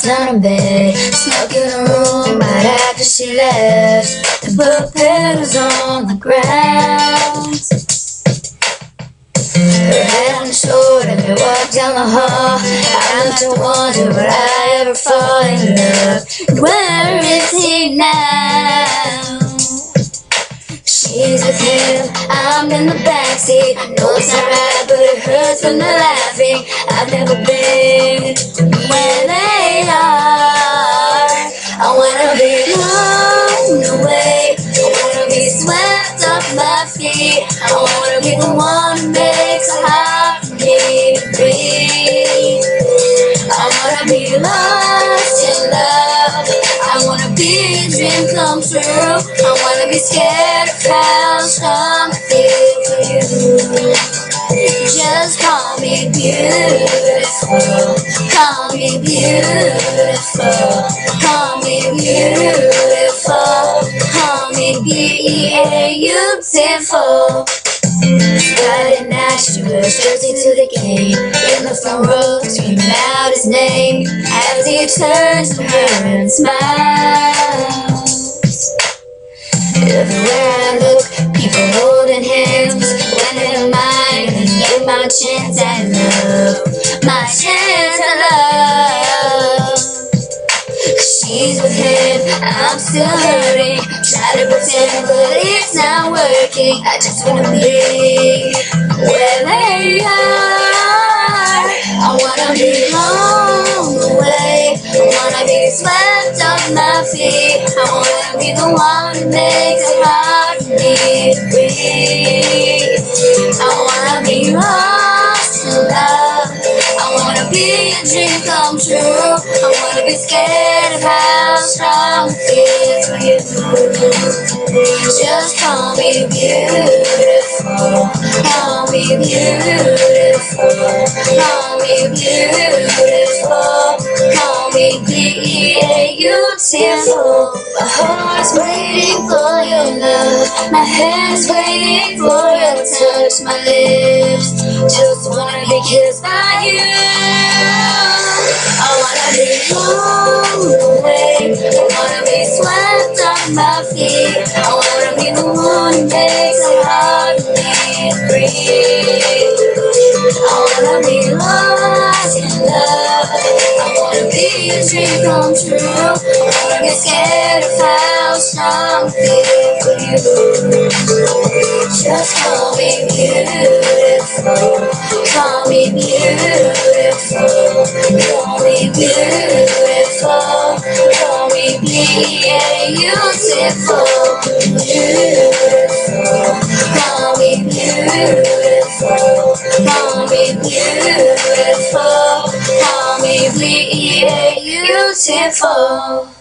on a bed, snuck in a room right after she left, to put petals on the ground. Her head on her shoulder, they walked down the hall. I left to wonder, would I ever fall in love? Where is he now? She's with him, I'm in the backseat. I know it's not right, but it hurts from the laughing. I've never been where they are. I wanna be blown away, I wanna be swept off my feet. I wanna be the one who makes it hard for me to breathe. I wanna be lost in love, I wanna be a dream come true. I wanna be scared of how strong I feel for you. Just call me beautiful, call me beautiful, call me beautiful, call me beautiful. Friday night, she wears jersey to the game, in the front row, screaming out his name as he turns to her and smiles. Everywhere I look, people holding hands. When am I gonna get my chance at love? My chance at love. She's with him, I'm still hurting. Try to pretend, but it's not working. I just wanna be where they are. I wanna be blown away, I wanna be swept off my feet. I wanna be the one who makes it hard for me to breathe. I wanna be lost in love, I wanna be a dream come true. I wanna be scared of how strong it feels for you. Just call me beautiful, call me beautiful, call me beautiful, call me beautiful. My heart's waiting for your love, my hand's waiting for your touch, my lips just wanna be kissed by you. I wanna be blown away, I wanna be swept off my feet. I wanna be the one who makes it hard for me to breathe. I wanna be lost in love, I wanna be a dream come true. I wanna get scared of how strong I feel for you. Just call me beautiful, call me beautiful, call me beautiful, call me beautiful, beautiful, call me beautiful, call me beautiful, call me beautiful.